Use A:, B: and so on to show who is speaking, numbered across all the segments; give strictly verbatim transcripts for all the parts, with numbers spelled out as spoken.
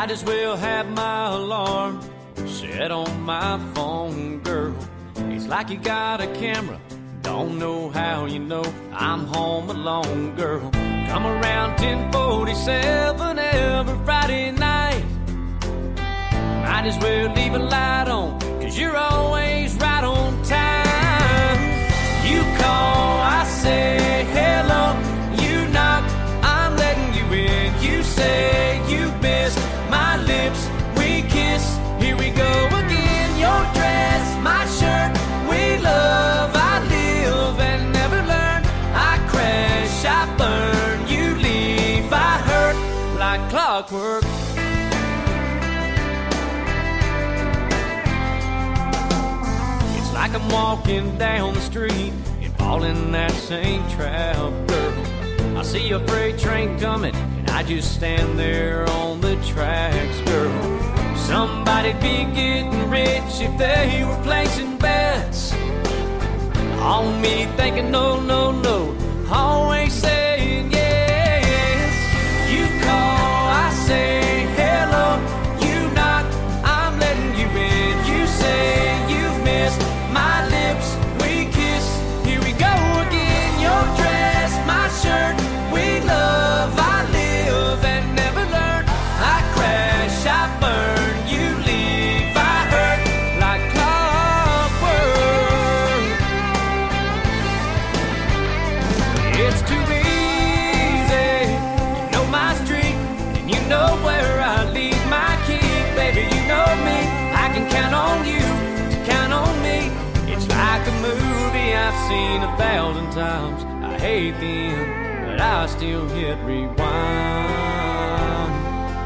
A: Might as well have my alarm set on my phone, girl. It's like you got a camera, don't know how you know I'm home alone, girl. Come around ten forty-seven every Friday night. Might as well leave a light on, cause you're always right on time. You call, I say hello. You knock, I'm letting you in. You say you missed my lips, we kiss. Here we go again. Your dress, my shirt, we love. I live and never learn. I crash, I burn. You leave, I hurt like clockwork. It's like I'm walking down the street and fall in that same trap, girl. I see a freight train coming and I just stand there on the tracks, girl. Somebody'd be getting rich if they were placing bets on me, thinking no, no, no, always saying yes. You call, I say hello. You knock, I'm letting you in. You say you've missed my lips, we kiss. Here we go again. Your dress, my shirt, we love. I live and never learn. I crash, I burn. I've seen a thousand times. I hate the end, but I still hit rewind.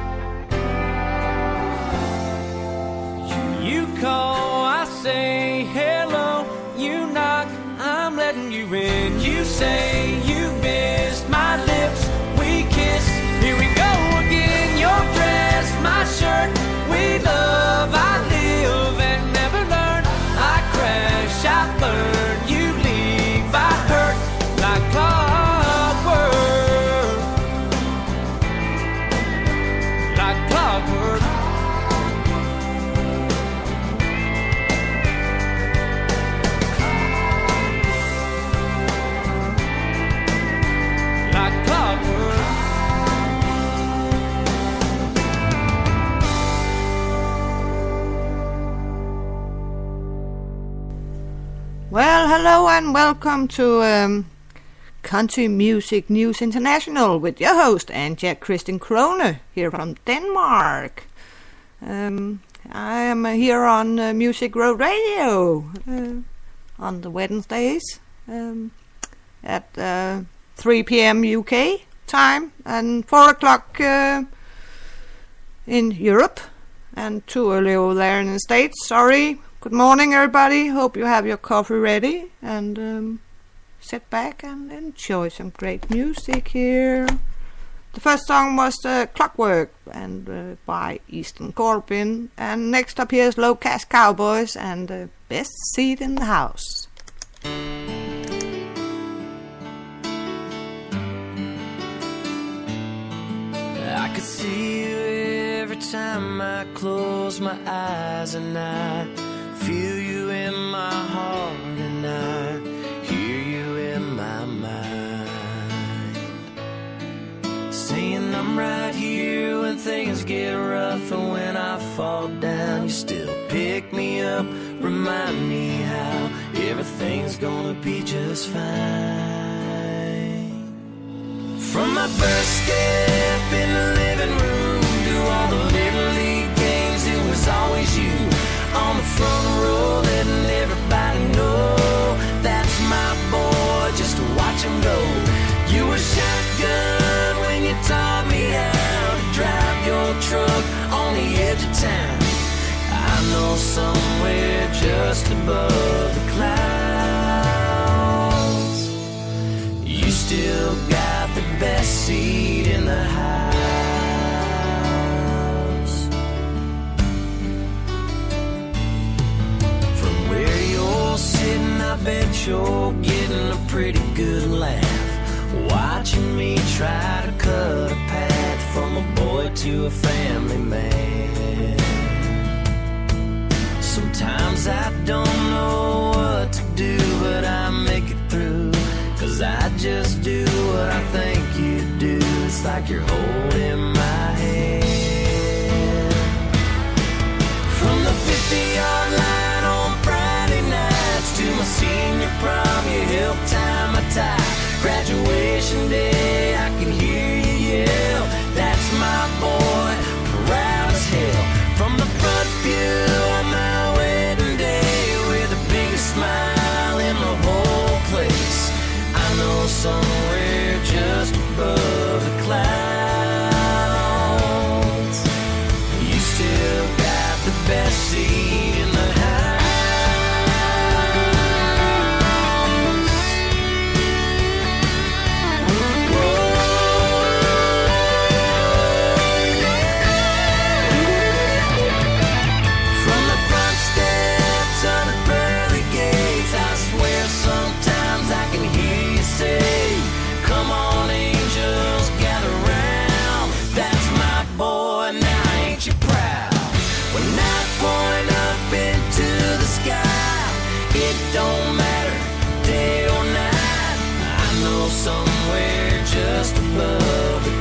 A: You call, I say hello. You knock, I'm letting you in. You say you missed my lips, we kiss. Here we go again. Your dress, my shirt, we love. I live and never learn. I crash, I burn.
B: Well, hello and welcome to um, Country Music News International with your host, Anja Kristin Krone, here from Denmark. Um, I am here on uh, Music Road Radio uh, on the Wednesdays um, at uh, three p.m. U K time and four o'clock uh, in Europe and too early over there in the States, sorry. Good morning, everybody. Hope you have your coffee ready and um, sit back and enjoy some great music here. The first song was uh, Clockwork and uh, by Eastern Corbin. And next up here is Low Cash Cowboys and the uh, Best Seat in the House.
C: I could see you every time I close my eyes, and I feel you in my heart, and I hear you in my mind, saying I'm right here when things get rough, and when I fall down you still pick me up, remind me how everything's gonna be just fine. From my first step in the living room to all the little league games, it was always you on the front row, letting everybody know that's my boy, just to watch him go. You were shotgun when you taught me how to drive your truck on the edge of town. I know somewhere just above the clouds, you still got the best seat in the house. Sitting, I bet you're getting a pretty good laugh, watching me try to cut a path from a boy to a family man. Sometimes I don't know what to do, but I make it through, 'cause I just do what I think you do. It's like you're holding my hand. From the fifty-yard line on Friday nights to my senior prom, you helped tie my tie. Graduation day, I can hear you yell, that's my boy, proud as hell. From the front pew on my wedding day, with the biggest smile in the whole place. I know somewhere just above the clouds, you still got the best seat in the house. From the front steps of the pearly gates, I swear sometimes I can hear you say, come on angels, gather round. That's my boy, now ain't you proud? When I point up into the sky, it don't matter day or night. I know somewhere just above the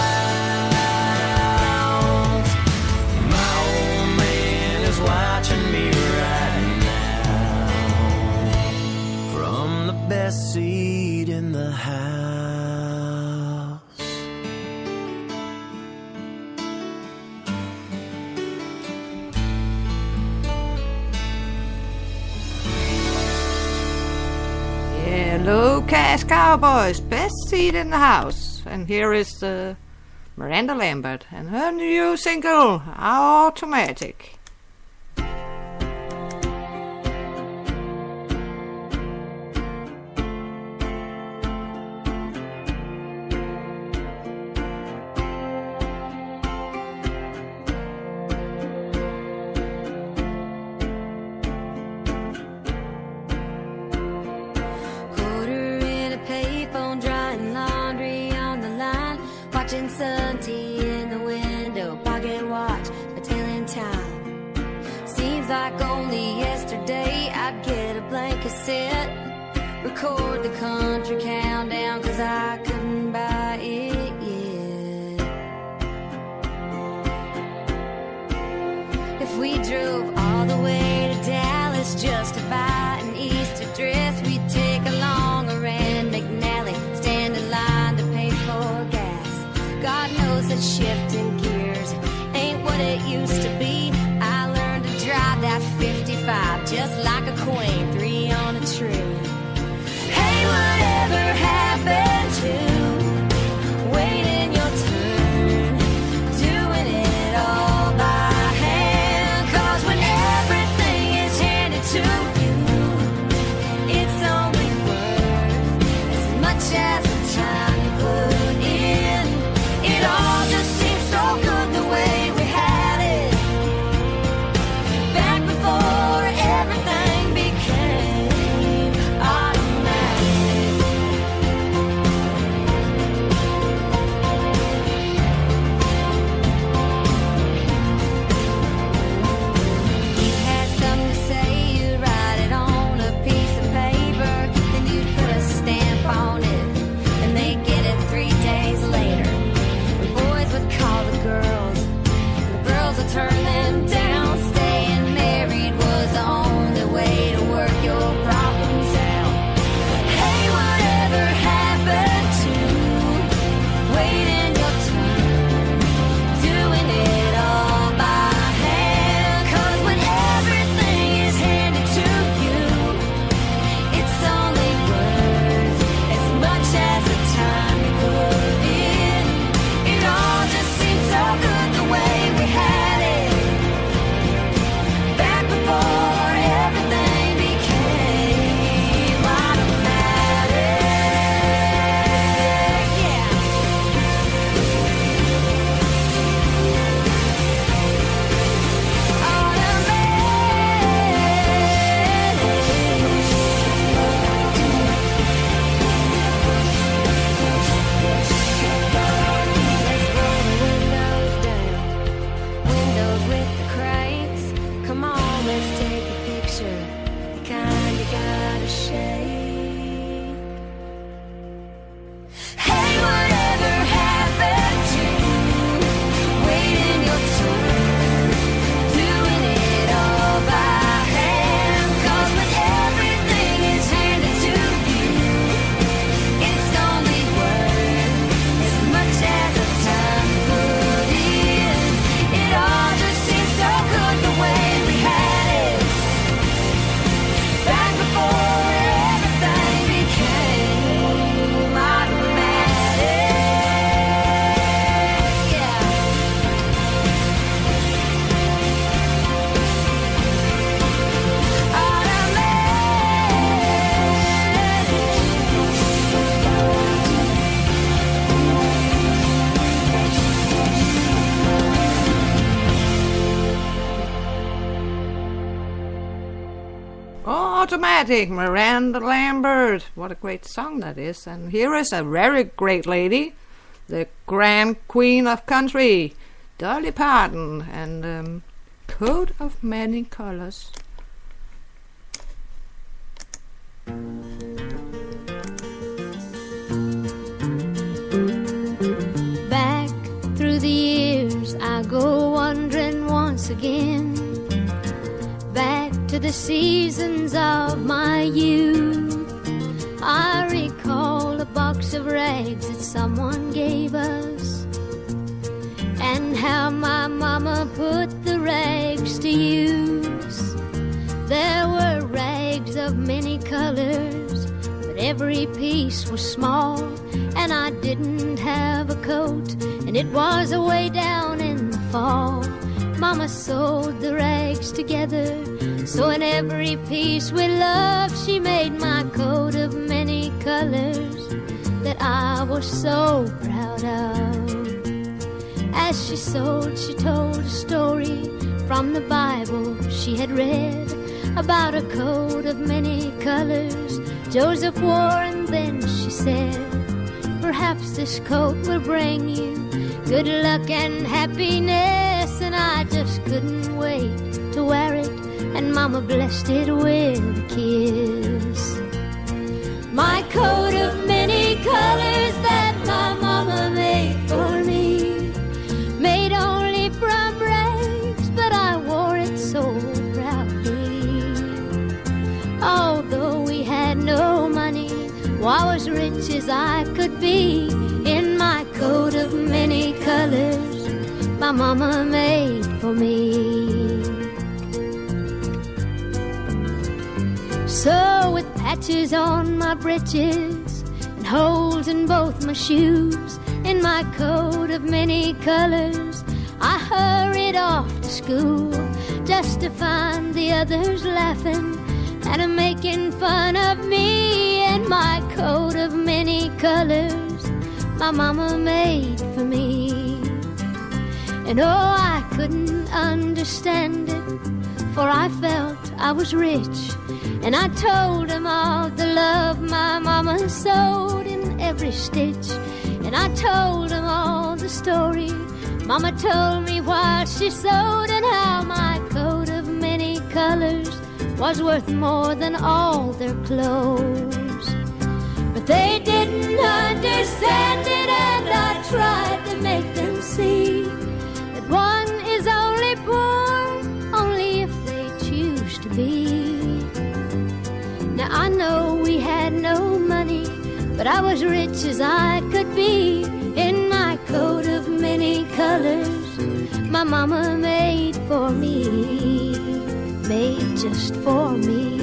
C: clouds, my old man is watching me right now, from the best seat in the house.
B: Yeah, Lucas Cowboys, best seat in the house. And here is uh, Miranda Lambert and her new single, Automatic.
D: Quarter in a payphone, drying laundry on the line, watching sun tea in the window, pocket watch, a telling time. Seems like only yesterday I'd get a blank cassette, record the country countdown, 'cause I couldn't buy it yet. If we drove all the way to Dallas just to buy an Easter dress, we'd take along a Rand McNally, stand in line to pay for gas. God knows that shifting gears ain't what it used to be. I learned to drive that fifty-five just like a queen, three on a tree. Hey, whatever happened to waiting your turn, doing it all by hand? 'Cause when everything is handed to you, it's only worth as much as the time you put in. It all just seems so good the way we had it back before everything became
B: Automatic, Miranda Lambert. What a great song that is. And here is a very great lady, the Grand Queen of Country, Dolly Parton, and um, Coat of Many Colors.
D: Back through the years I go wandering once again, back to the seasons of my youth. I recall a box of rags that someone gave us, and how my mama put the rags to use. There were rags of many colors, but every piece was small, and I didn't have a coat, and it was away down in the fall. Mama sewed the rags together, so in every piece with love she made my coat of many colors that I was so proud of. As she sewed, she told a story from the Bible she had read about a coat of many colors Joseph wore, and then she said, perhaps this coat will bring you good luck and happiness. And I just couldn't wait to wear it, and Mama blessed it with a kiss. My coat of many colors that my mama made for me, made only from rags, but I wore it so proudly. Although we had no money, well, I was rich as I could be in my coat of many colors my mama made for me. So with patches on my breeches and holes in both my shoes, in my coat of many colors I hurried off to school, just to find the others laughing and a making fun of me in my coat of many colors my mama made for me. And oh, I couldn't understand it, for I felt I was rich, and I told them all the love my mama sewed in every stitch. And I told them all the story Mama told me while she sewed, and how my coat of many colors was worth more than all their clothes. But they didn't understand it, and I tried to make them see that one is only poor only if they choose to be. Now I know we had no money, but I was rich as I could be in my coat of many colors my mama made for me, made just for me.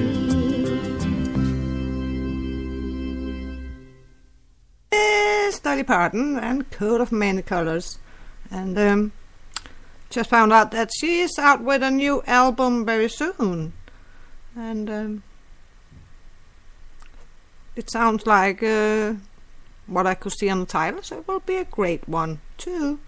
B: Yes, Dolly Parton and Coat of Many Colors. And um, just found out that she is out with a new album very soon. And um, it sounds like uh, what I could see on the title, so it will be a great one too.